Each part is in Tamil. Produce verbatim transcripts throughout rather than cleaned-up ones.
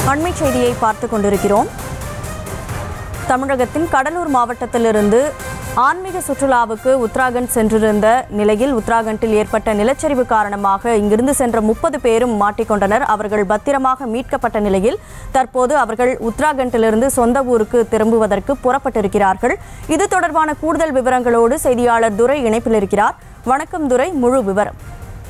அண்மை செய்தியை பார்த்துக் கொண்டிருக்கிறோம். தமிழகத்தின் கடலூர் மாவட்டத்திலிருந்து ஆன்மீக சுற்றுலாவுக்கு உத்தராகண்ட் சென்றிருந்த நிலையில் உத்தராகண்டில் ஏற்பட்ட நிலச்சரிவு காரணமாக இங்கிருந்து சென்ற முப்பது பேரும் மாட்டிக்கொண்டனர். அவர்கள் பத்திரமாக மீட்கப்பட்ட நிலையில் தற்போது அவர்கள் உத்தராகண்டிலிருந்து சொந்த ஊருக்கு திரும்புவதற்கு புறப்பட்டிருக்கிறார்கள். இது தொடர்பான கூடுதல் விவரங்களோடு செய்தியாளர் துரை இணைப்பில் இருக்கிறார். வணக்கம் துரை, முழு விவரம்.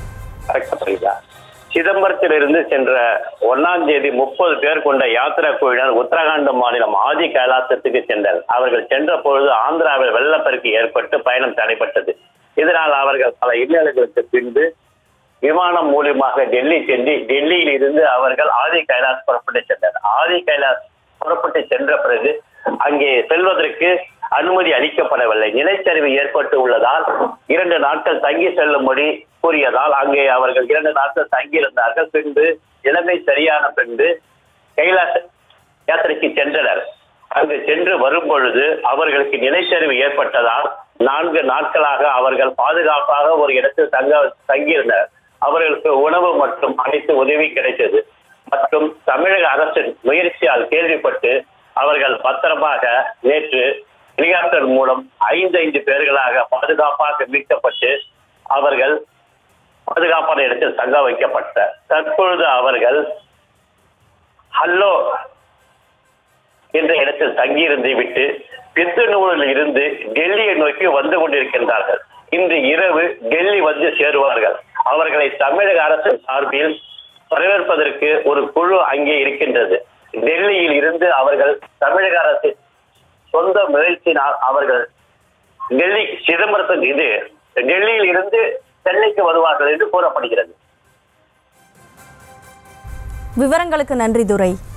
சிதம்பரத்திலிருந்து சென்ற ஒன்னாம் தேதி முப்பது பேர் கொண்ட யாத்திரா குழுவினர் உத்தரகாண்ட் மாநிலம் ஆதி கைலாசத்துக்கு சென்றனர். அவர்கள் சென்ற பொழுது ஆந்திராவில் வெள்ளப்பெருக்கு ஏற்பட்டு பயணம் தடைப்பட்டது. இதனால் அவர்கள் பல இன்னல்களுக்கு பின்பு விமானம் மூலியமாக டெல்லி சென்று டெல்லியில் இருந்து அவர்கள் ஆதி கைலாஸ் புறப்பட்டு சென்றனர். ஆதி கைலாஸ் புறப்பட்டு சென்ற பிறகு அங்கே செல்வதற்கு அனுமதி அளிக்கப்படவில்லை. நிலச்சரிவு ஏற்பட்டு உள்ளதால் இரண்டு நாட்கள் தங்கி செல்லும்படி கூறியதால் அங்கே அவர்கள் இரண்டு நாட்கள் தங்கியிருந்தார்கள். பின்பு நிலைமை சரியான பின்பு கைலாச யாத்திரைக்கு சென்றனர். அங்கு சென்று வரும் பொழுது அவர்களுக்கு நிலச்சரிவு ஏற்பட்டதால் நான்கு நாட்களாக அவர்கள் பாதுகாப்பாக ஒரு இடத்தில் தங்க தங்கியிருந்தனர். அவர்களுக்கு உணவு மற்றும் அனைத்து உதவி கிடைத்தது. மற்றும் தமிழக அரசின் முயற்சியால் கேள்விப்பட்டு அவர்கள் பத்திரமாக நேற்று ஹெலிகாப்டர் மூலம் ஐந்து ஐந்து பேர்களாக பாதுகாப்பாக மீட்கப்பட்டு அவர்கள் பாதுகாப்பான இடத்தில் தங்க வைக்கப்பட்ட தற்பொழுது அவர்கள் ஹல்லோ என்ற இடத்தில் தங்கியிருந்து விட்டு பித்தனூரில் இருந்து டெல்லியை நோக்கி வந்து கொண்டிருக்கின்றார்கள். இன்று இரவு டெல்லி வந்து சேருவார்கள். அவர்களை தமிழக அரசு சார்பில் வரவேற்பதற்கு ஒரு குழு அங்கே இருக்கின்றது. டெல்லியில் இருந்து அவர்கள் தமிழக அரசு சொந்த முயற்சியினால் அவர்கள் டெல்லி சிதம்பரத்துக்கு இது டெல்லியில் இருந்து சென்னைக்கு வருவார்கள் என்று கூறப்படுகிறது. விவரங்களுக்கு நன்றி துரை.